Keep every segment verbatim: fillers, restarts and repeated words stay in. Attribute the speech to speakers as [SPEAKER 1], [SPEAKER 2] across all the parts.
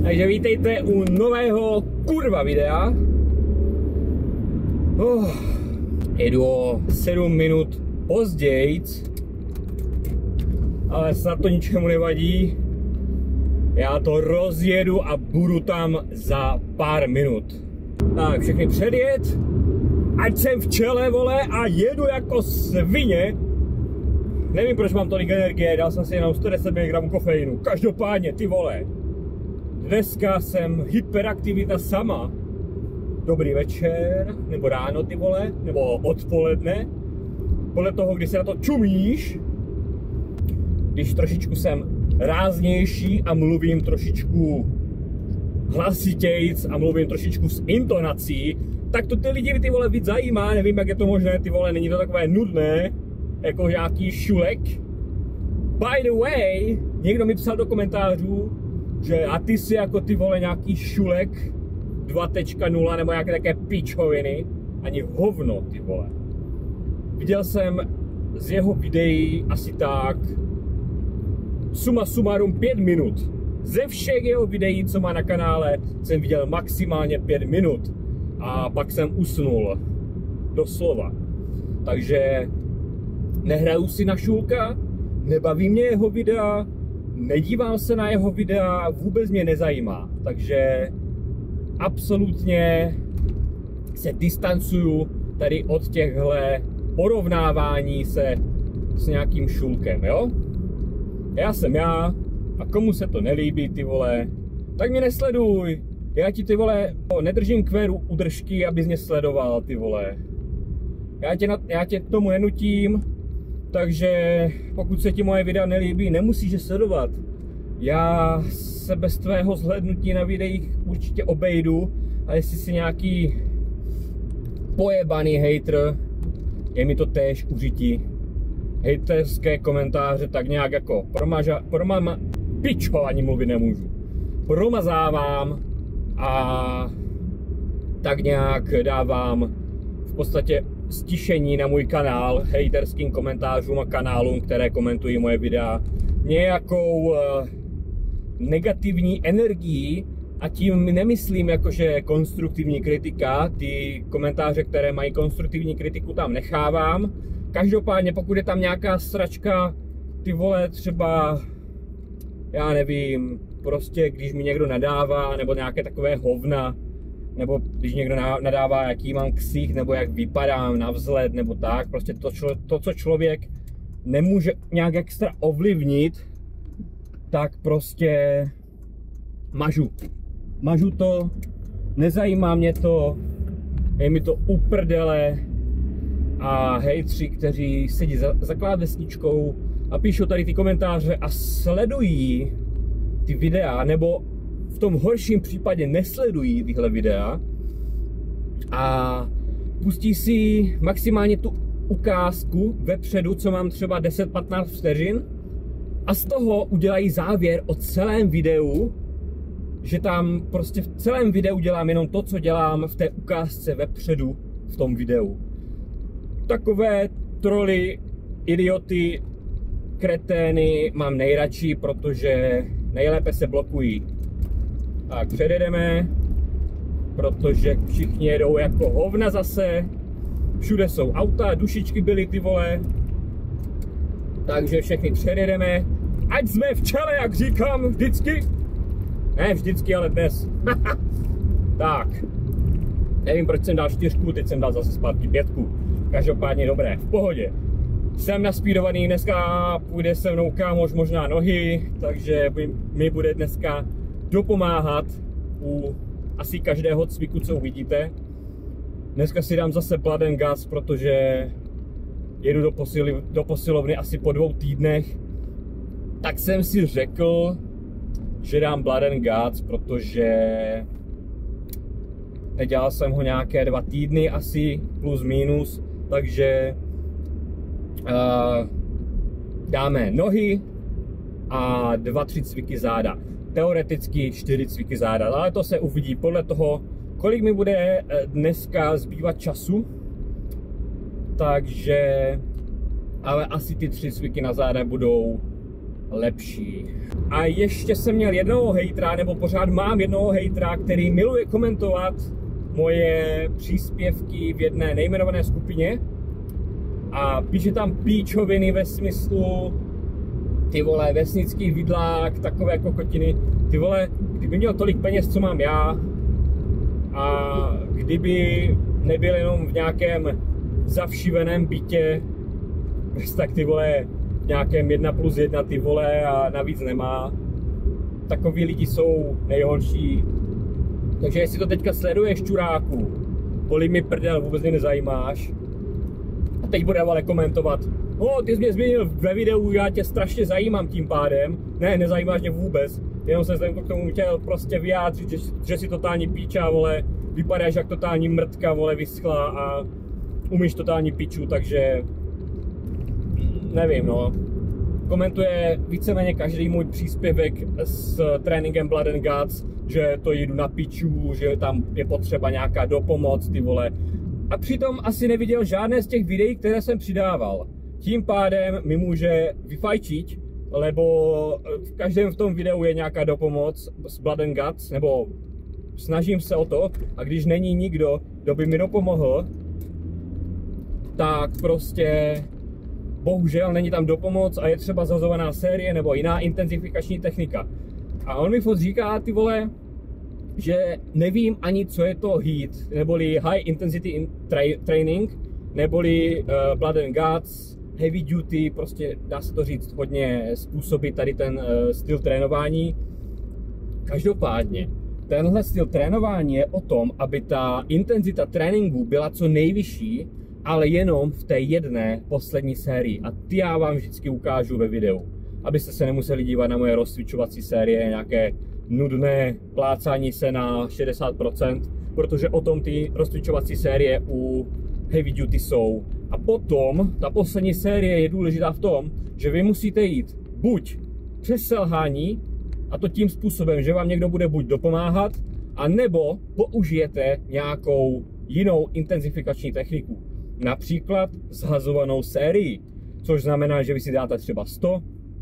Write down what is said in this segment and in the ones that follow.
[SPEAKER 1] Takže vítejte u nového kurva videa. Oh, jedu o sedm minut později, ale snad to ničemu nevadí. Já to rozjedu a budu tam za pár minut. Tak, všechny předjet. Ať jsem v čele, vole, a jedu jako svině. Nevím, proč mám tolik energie, dal jsem si jenom sto deset miligramů kofeinu. Každopádně, ty vole. Dneska jsem hyperaktivita sama. Dobrý večer, nebo ráno, ty vole, nebo odpoledne. Podle toho, kdy se na to čumíš. Když trošičku jsem ráznější a mluvím trošičku hlasitějc a mluvím trošičku s intonací, tak to ty lidi, ty vole, víc zajímá. Nevím, jak je to možné, ty vole, není to takové nudné, jako nějaký šulek. By the way, někdo mi psal do komentářů, že a ty jsi jako ty vole nějaký šulek dva tečka nula nebo nějaké také píčoviny. Ani hovno, ty vole. Viděl jsem z jeho videí asi tak suma sumarum pět minut. Ze všech jeho videí, co má na kanále, jsem viděl maximálně pět minut. A pak jsem usnul. Doslova. Takže nehraju si na šulka, nebaví mě jeho videa, nedívám se na jeho videa, vůbec mě nezajímá. Takže absolutně se distancuju tady od těchhle porovnávání se s nějakým šulkem, jo? Já jsem já a komu se to nelíbí, ty vole, tak mě nesleduj. Já ti, ty vole, nedržím kvéru udržky, abys mě sledoval, ty vole. Já tě, na, já tě k tomu nenutím, takže pokud se ti moje videa nelíbí, nemusíš je sledovat. Já se bez tvého zhlédnutí na videích určitě obejdu a jestli jsi nějaký pojebaný hater, je mi to též užití. Hejterské komentáře tak nějak jako promaža, promama, pičo, ani mluvit nemůžu. Promazávám a tak nějak dávám v podstatě stišení na můj kanál hejterským komentářům a kanálům, které komentují moje videa, nějakou uh, negativní energii, a tím nemyslím jakože konstruktivní kritika. Ty komentáře, které mají konstruktivní kritiku, tam nechávám. Každopádně pokud je tam nějaká sračka, ty vole, třeba já nevím, prostě když mi někdo nadává, nebo nějaké takové hovna, nebo když někdo nadává, jaký mám ksich, nebo jak vypadám na vzhled, nebo tak, prostě to, člo, to, co člověk nemůže nějak extra ovlivnit, tak prostě mažu. Mažu to, nezajímá mě to, je mi to uprdele a hejtři, kteří sedí za, za klávesničkou a píšou tady ty komentáře a sledují ty videa, nebo v tom horším případě nesledují tyhle videa a pustí si maximálně tu ukázku vepředu, co mám třeba deset patnáct vteřin, a z toho udělají závěr o celém videu, že tam prostě v celém videu dělám jenom to, co dělám v té ukázce vepředu v tom videu. Takové troly, idioty, kretény mám nejradši, protože nejlépe se blokují. Tak předjedeme, protože všichni jedou jako hovna zase. Všude jsou auta, dušičky byly, ty vole. Takže všechny předjedeme. Ať jsme v čele, jak říkám vždycky. Ne vždycky, ale dnes. Tak. Nevím, proč jsem dal čtyřku, teď jsem dal zase zpátky pětku. Každopádně dobré, v pohodě. Jsem naspídovaný, dneska půjde se mnou kámoš možná nohy, takže mi bude dneska dopomáhat u asi každého cviku, co uvidíte. Dneska si dám zase blood and gas, protože jedu do, posili, do posilovny asi po dvou týdnech. Tak jsem si řekl, že dám blood and gas, protože nedělal jsem ho nějaké dva týdny asi, plus minus, takže uh, dáme nohy a dva, tři cviky záda. Teoreticky čtyři cviky záda, ale to se uvidí podle toho, kolik mi bude dneska zbývat času. Takže, ale asi ty tři cviky na záda budou lepší. A ještě jsem měl jednoho hejtra, nebo pořád mám jednoho hejtra, který miluje komentovat moje příspěvky v jedné nejmenované skupině a píše tam píčoviny ve smyslu ty vole, vesnický vidlák, takové kokotiny. Ty vole, kdyby měl tolik peněz, co mám já, a kdyby nebyl jenom v nějakém zavšiveném bytě, tak ty vole, v nějakém jedna plus jedna ty vole a navíc nemá. Takoví lidi jsou nejhorší. Takže jestli to teďka sleduješ, čuráku, bolí mi prdel, vůbec mě nezajímáš. A teď bude ale komentovat, o, ty jsi mě změnil ve videu, já tě strašně zajímám tím pádem. Ne, nezajímáš mě vůbec, jenom jsem k tomu chtěl prostě vyjádřit, že, že si totální píča, vole, vypadáš jak totální mrtka, vole, vyschlá a umíš totální piču, takže nevím, no. Komentuje víceméně každý můj příspěvek s tréninkem Blood and Guts, že to jdu na piču, že tam je potřeba nějaká dopomoc, ty vole. A přitom asi neviděl žádné z těch videí, které jsem přidával. Tím pádem mi může vyfajčit, lebo v každém v tom videu je nějaká dopomoc s Blood and Guts, nebo snažím se o to, a když není nikdo, kdo by mi dopomohl, tak prostě bohužel není tam dopomoc a je třeba zazovaná série nebo jiná intenzifikační technika. A on mi furt říká, ty vole, že nevím ani, co je to heat, neboli high intensity tra- training, neboli uh, Blood and Guts, heavy duty, prostě dá se to říct hodně způsoby tady ten uh, styl trénování. Každopádně, tenhle styl trénování je o tom, aby ta intenzita tréninku byla co nejvyšší, ale jenom v té jedné poslední sérii. A ty já vám vždycky ukážu ve videu, abyste se nemuseli dívat na moje rozcvičovací série, nějaké nudné plácání se na šedesát procent, protože o tom ty rozcvičovací série u heavy duty jsou. A potom ta poslední série je důležitá v tom, že vy musíte jít buď přes selhání, a to tím způsobem, že vám někdo bude buď dopomáhat, a nebo použijete nějakou jinou intenzifikační techniku. Například zhazovanou sérii, což znamená, že vy si dáte třeba sto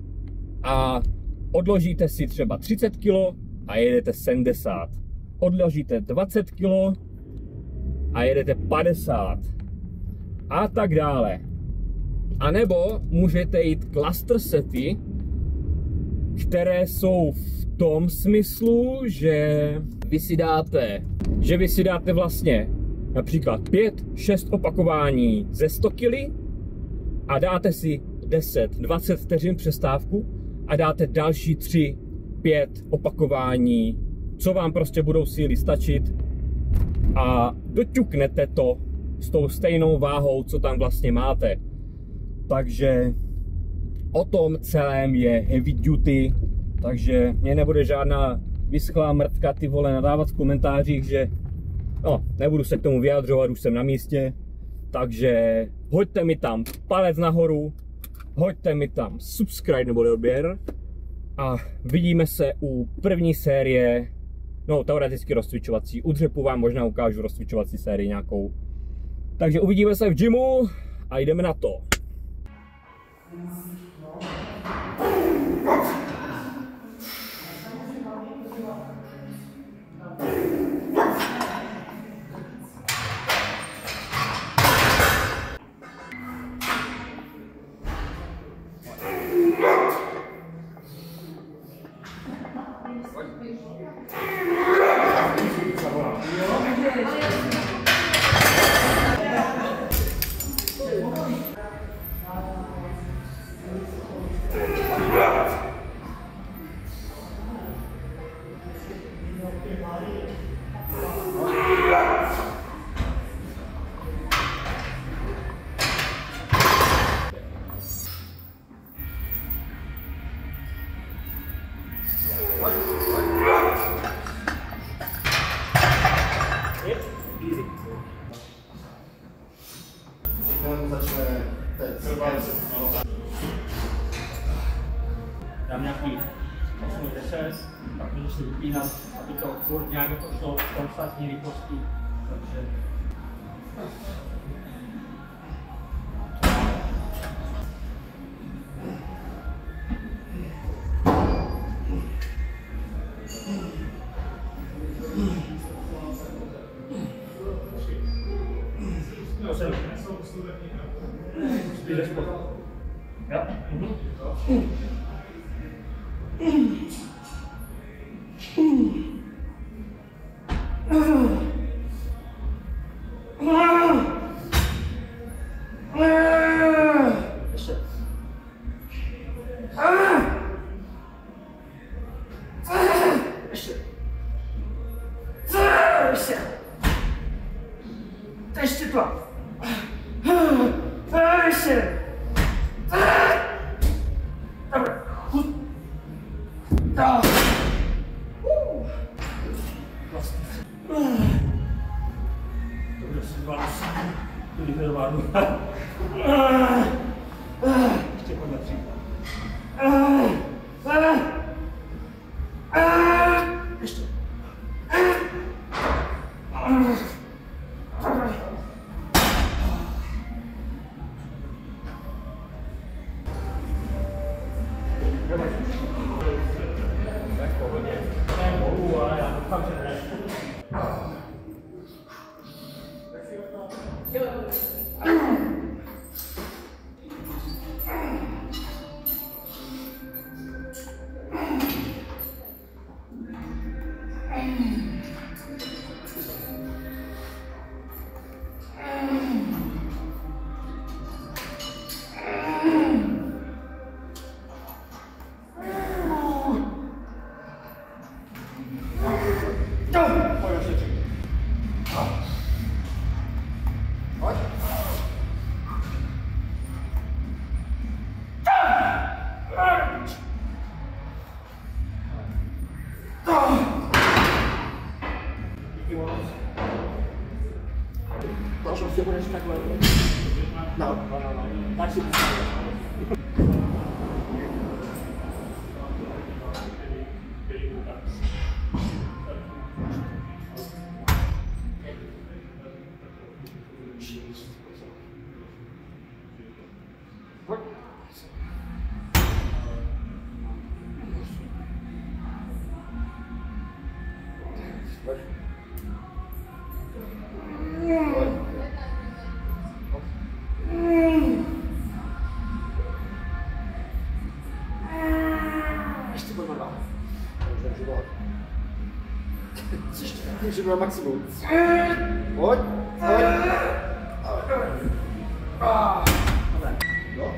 [SPEAKER 1] a odložíte si třeba třicet kilo a jedete sedmdesát. Odložíte dvacet kilo a jedete padesát. A tak dále. A nebo můžete jít cluster sety, které jsou v tom smyslu, že vy si dáte, že vy si dáte vlastně například pět šest opakování ze sto kily a dáte si deset dvacet vteřin přestávku a dáte další tři pět opakování, co vám prostě budou síly stačit, a doťuknete to s tou stejnou váhou, co tam vlastně máte. Takže o tom celém je heavy duty, takže mě nebude žádná vyschlá mrtka, ty vole, nadávat v komentářích, že no, nebudu se k tomu vyjadřovat, už jsem na místě. Takže hoďte mi tam palec nahoru, hoďte mi tam subscribe nebo odběr a vidíme se u první série, no teoreticky rozcvičovací. U dřepu vám možná ukážu rozcvičovací sérii nějakou. Takže uvidíme se v gymu a jdeme na to. Dám nějaký osm deset, pak můžu si vypínat, aby to furt nějak šlo v konstantní rychlosti. Takže
[SPEAKER 2] Ty jdeš po. Jo? Mhm. Ještě. Ještě. Ještě. Ještě to. Ještě. Dobré. Dobře si zvládnu. Když nezvládnu. Ještě podle tří. Ještě. Tak pohodě. Ne, mohu, ale já doufám, že ne. Proszę, się budeš takhle. No, no, no, no. Tak si ještě pojďme dál. Ještě na maximum. Pojď, pojď. Dobré. Jo.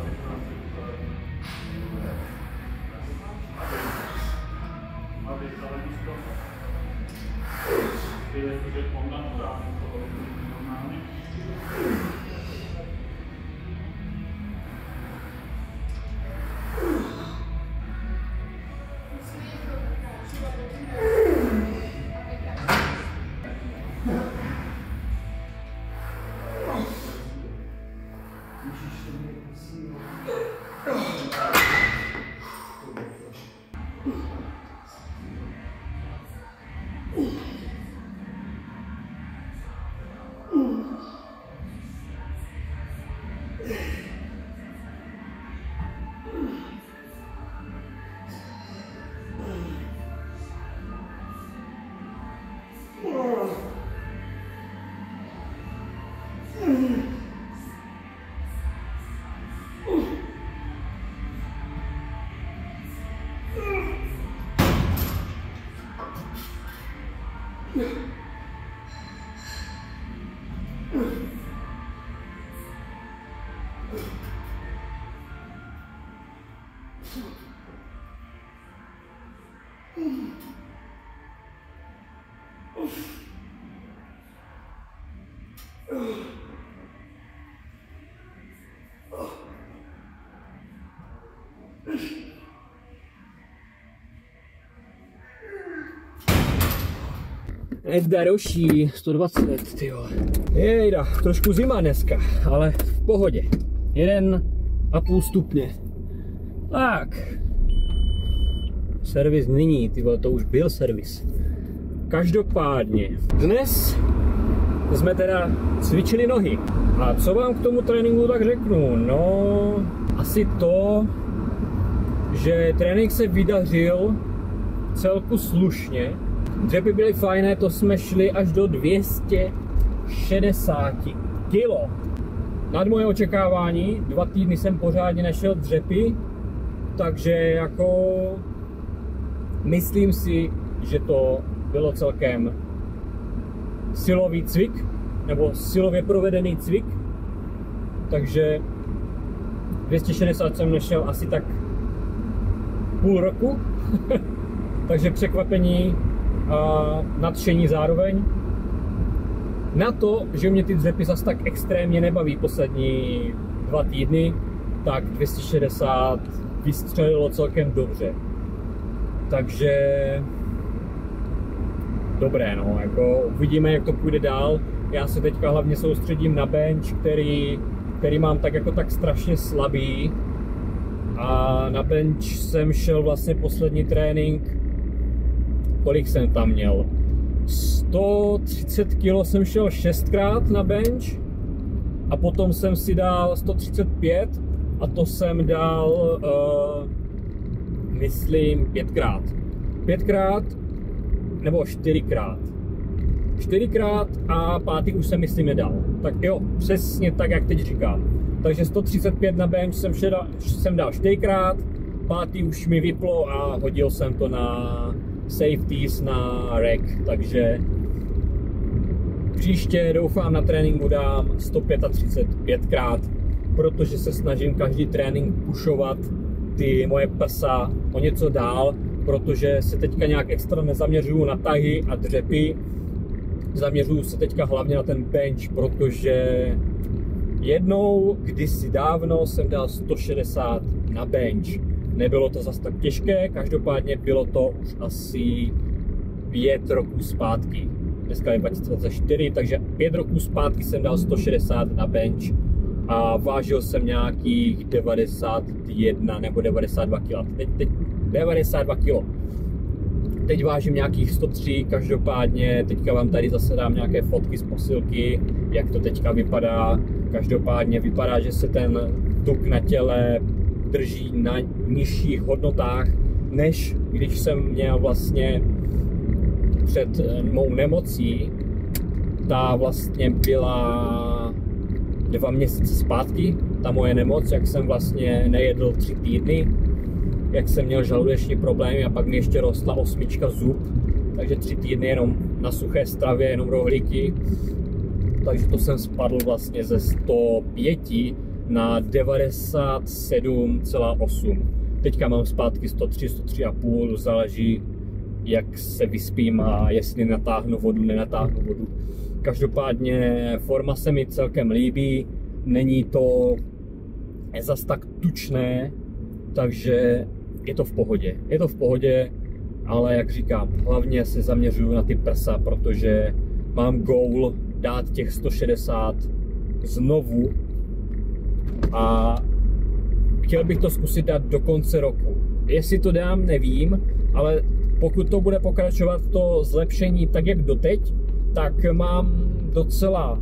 [SPEAKER 1] Edda roší, sto dvacet, tyjo. Jejda, trošku zima dneska, ale v pohodě. Jeden a půl stupně. Tak. Servis nyní, tyjo, to už byl servis. Každopádně, dnes jsme teda cvičili nohy. A co vám k tomu tréninku tak řeknu? No, asi to, že trénink se vydařil celku slušně. Dřepy byly fajné, to jsme šli až do dvě stě šedesát kilo. nad moje očekávání, dva týdny jsem pořádně nešel dřepy, takže jako myslím si, že to bylo celkem silový cvik, nebo silově provedený cvik, takže dvě stě šedesát jsem nešel asi tak půl roku, takže překvapení a nadšení zároveň. Na to, že mě ty dřepy zas tak extrémně nebaví poslední dva týdny, tak dvě stě šedesát vystřelilo celkem dobře. Takže dobré, no, jako uvidíme, jak to půjde dál. Já se teďka hlavně soustředím na bench, který, který mám tak jako tak strašně slabý. A na bench jsem šel vlastně poslední trénink, kolik jsem tam měl? sto třicet kilo jsem šel šestkrát na bench a potom jsem si dal sto třicet pět a to jsem dal, uh, myslím, pětkrát. Pětkrát nebo čtyřikrát. Čtyřikrát a pátý už jsem myslím nedal. Tak jo, přesně tak, jak teď říkám. Takže sto třicet pět na bench jsem, šedal, jsem dal čtyřikrát, pátý už mi vyplo a hodil jsem to na safeties na rack, takže příště doufám na tréninku dám sto třicet pětkrát, protože se snažím každý trénink pušovat ty moje prsa o něco dál, protože se teďka nějak extra nezaměřuju na tahy a dřepy, zaměřuju se teďka hlavně na ten bench, protože jednou, kdysi dávno, jsem dal sto šedesát na bench. Nebylo to zas tak těžké, každopádně bylo to už asi pět roků zpátky. Dneska je dva tisíce dvacet čtyři, takže pět roků zpátky jsem dal sto šedesát na bench a vážil jsem nějakých devadesát jedna nebo devadesát dva kilo. Teď, teď devadesát dva kilo. Teď vážím nějakých sto tři, každopádně teďka vám tady zase dám nějaké fotky z posilky, jak to teďka vypadá. Každopádně vypadá, že se ten tuk na těle drží na nižších hodnotách, než když jsem měl vlastně před mou nemocí. Ta vlastně byla dva měsíce zpátky, ta moje nemoc, jak jsem vlastně nejedl tři týdny, jak jsem měl žaludeční problémy a pak mi ještě rostla osmička zub, takže tři týdny jenom na suché stravě, jenom rohlíky. Takže to jsem spadl vlastně ze sto pět na devadesát sedm celá osm. Teďka mám zpátky sto tři, sto tři a půl, záleží, jak se vyspím a jestli natáhnu vodu, nenatáhnu vodu. Každopádně forma se mi celkem líbí, není to zas tak tučné, takže je to v pohodě. Je to v pohodě, ale jak říkám, hlavně se zaměřuju na ty prsa, protože mám goal dát těch sto šedesát znovu a chtěl bych to zkusit dát do konce roku. Jestli to dám, nevím, ale pokud to bude pokračovat to zlepšení tak, jak doteď, tak mám docela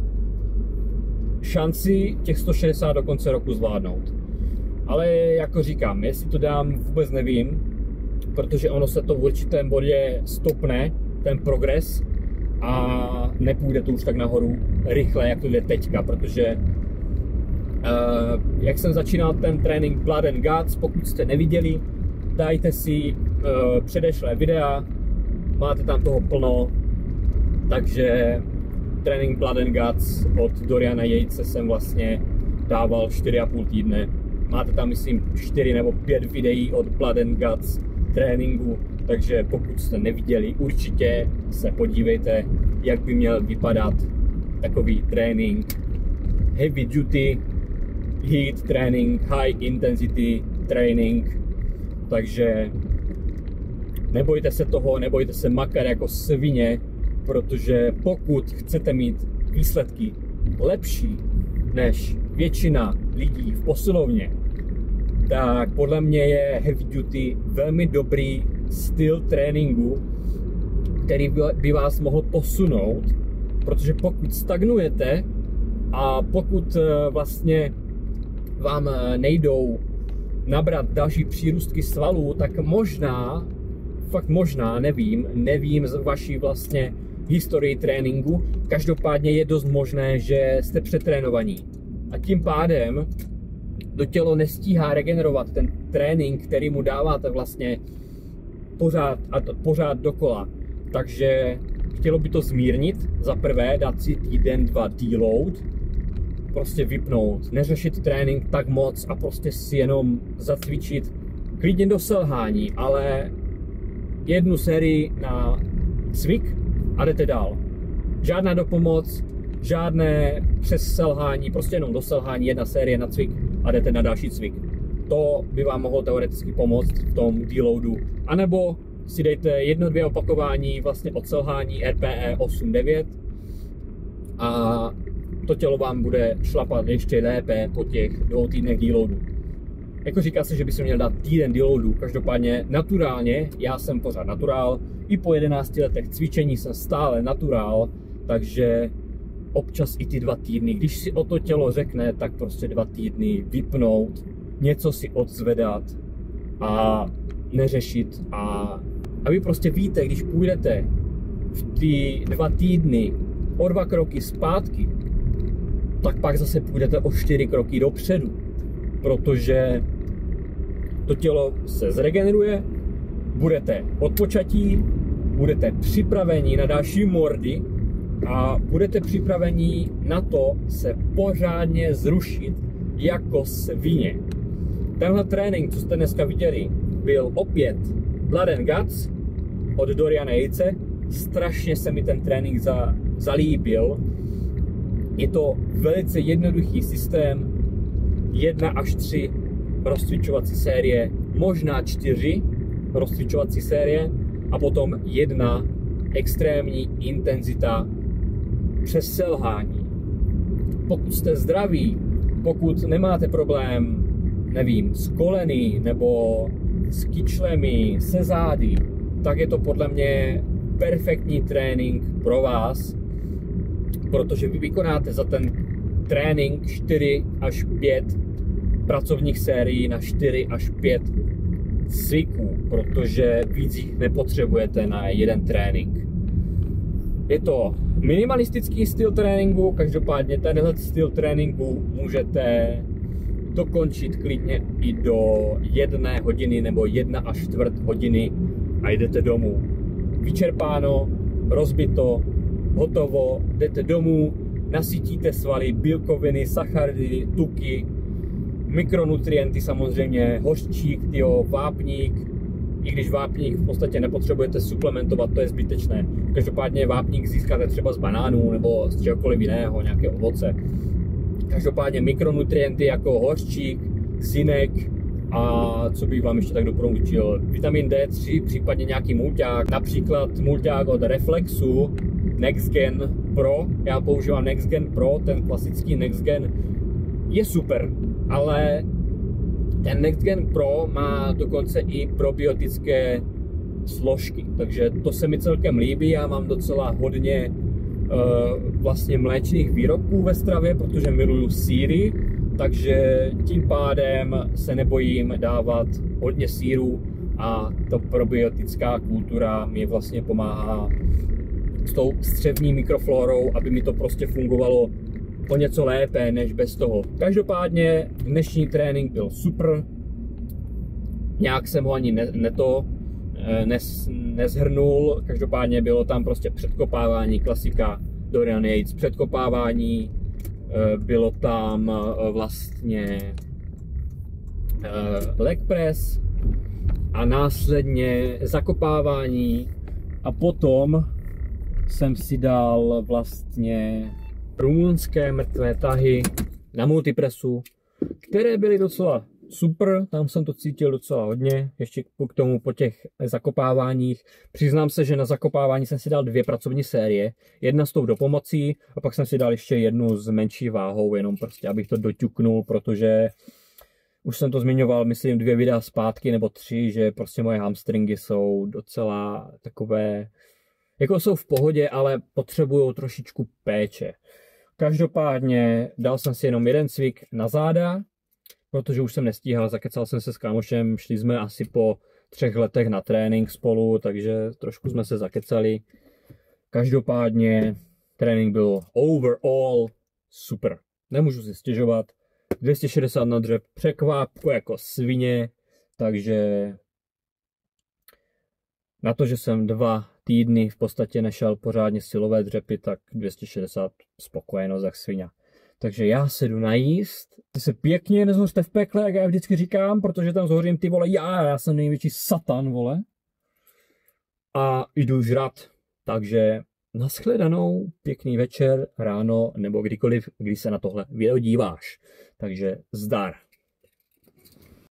[SPEAKER 1] šanci těch sto šedesát do konce roku zvládnout. Ale jako říkám, jestli to dám, vůbec nevím, protože ono se to v určitém bodě stopne, ten progres, a nepůjde to už tak nahoru rychle, jak to jde teďka, protože uh, jak jsem začínal ten trénink Blood and Guts, pokud jste neviděli, dajte si uh, předešlé videa, máte tam toho plno, takže trénink Blood and Guts od Doriana Yatese jsem vlastně dával čtyři a půl týdne. Máte tam, myslím, čtyři nebo pět videí od Blood and Guts tréninku, takže pokud jste neviděli, určitě se podívejte, jak by měl vypadat takový trénink. Heavy duty, heat training, high intensity training, takže nebojte se toho, nebojte se makat jako svině, protože pokud chcete mít výsledky lepší než většina lidí v posilovně, tak podle mě je heavy duty velmi dobrý styl tréninku, který by vás mohl posunout, protože pokud stagnujete a pokud vlastně vám nejdou nabrat další přírůstky svalů, tak možná, fakt možná, nevím, nevím z vaší vlastně historii tréninku, každopádně je dost možné, že jste přetrénovaní a tím pádem to tělo nestíhá regenerovat ten trénink, který mu dáváte vlastně pořád a to, pořád dokola. Takže chtělo by to zmírnit, za prvé dát si týden, dva deload, prostě vypnout, neřešit trénink tak moc a prostě si jenom zacvičit klidně do selhání, ale jednu sérii na cvik a jdete dál. Žádná dopomoc, žádné přes selhání, prostě jenom do selhání, jedna série na cvik a jdete na další cvik. To by vám mohlo teoreticky pomoct v tom deloadu. A nebo si dejte jedno, dvě opakování vlastně od selhání R P E osm devět a to tělo vám bude šlapat ještě lépe po těch dvou týdnech deloadu. Jako říká se, že by se měl dát týden deloadu, každopádně naturálně, já jsem pořád naturál, i po jedenácti letech cvičení jsem stále naturál, takže občas i ty dva týdny, když si o to tělo řekne, tak prostě dva týdny vypnout, něco si odzvedat a neřešit a, a vy prostě víte, když půjdete v ty dva týdny o dva kroky zpátky, tak pak zase půjdete o čtyři kroky dopředu, protože to tělo se zregeneruje, budete odpočatí, budete připraveni na další mordy a budete připraveni na to se pořádně zrušit jako svině. Tenhle trénink, co jste dneska viděli, byl opět Blood and Guts od Doriana Yatese. Strašně se mi ten trénink za, zalíbil. Je to velice jednoduchý systém, jedna až tři rozcvičovací série, možná čtyři rozcvičovací série a potom jedna extrémní intenzita přes selhání. Pokud jste zdraví, pokud nemáte problém, nevím, s koleny nebo s kyčlemi, se zády, tak je to podle mě perfektní trénink pro vás, protože vy vykonáte za ten trénink čtyři až pět pracovních sérií na čtyři až pět cviků, protože víc jich nepotřebujete na jeden trénink. Je to minimalistický styl tréninku, každopádně tenhle styl tréninku můžete dokončit klidně i do jedné hodiny nebo jedna až čtvrt hodiny a jdete domů. Vyčerpáno, rozbito, hotovo, jdete domů, nasytíte svaly, bílkoviny, sacharidy, tuky, mikronutrienty samozřejmě, hořčík, tyjo, vápník, i když vápník v podstatě nepotřebujete suplementovat, to je zbytečné. Každopádně vápník získáte třeba z banánů nebo z čehokoliv jiného, nějaké ovoce. Každopádně mikronutrienty jako hořčík, zinek a co bych vám ještě tak doporučil, vitamin D tři, případně nějaký mulťák, například mulťák od Reflexu NextGen Pro. Já používám NextGen Pro, ten klasický NextGen je super, ale ten NextGen Pro má dokonce i probiotické složky, takže to se mi celkem líbí. Já mám docela hodně uh, vlastně mléčných výrobků ve stravě, protože miluju sýry, takže tím pádem se nebojím dávat hodně sýrů a ta probiotická kultura mi vlastně pomáhá s tou střevní mikroflorou, aby mi to prostě fungovalo o něco lépe než bez toho. Každopádně dnešní trénink byl super, nějak jsem ho ani ne, neto, nes, nezhrnul, každopádně bylo tam prostě předkopávání, klasika Dorian Yates, předkopávání, bylo tam vlastně leg press a následně zakopávání a potom jsem si dal vlastně rumunské mrtvé tahy na multipresu, které byly docela super, tam jsem to cítil docela hodně, ještě k tomu po těch zakopáváních. Přiznám se, že na zakopávání jsem si dal dvě pracovní série, jedna s tou dopomocí a pak jsem si dal ještě jednu s menší váhou, jenom prostě abych to doťuknul, protože už jsem to zmiňoval, myslím, dvě videa zpátky nebo tři, že prostě moje hamstringy jsou docela takové, jako jsou v pohodě, ale potřebují trošičku péče. Každopádně dal jsem si jenom jeden cvik na záda, protože už jsem nestíhal, zakecal jsem se s kámošem, šli jsme asi po třech letech na trénink spolu, takže trošku jsme se zakecali. Každopádně trénink byl overall super. nemůžu si stěžovat. dvě stě šedesát na dřep, překvápko jako svině, takže na to, že jsem dva týdny v podstatě nešel pořádně silové dřepy, tak dvě stě šedesát spokojenost jak svině. Takže já se jdu najíst. Ty se pěkně nezhořte v pekle, jak já vždycky říkám, protože tam zhořím ty vole, já, já jsem největší satan, vole. A jdu žrat. Takže nashledanou, pěkný večer, ráno, nebo kdykoliv, když se na tohle video díváš. Takže zdar.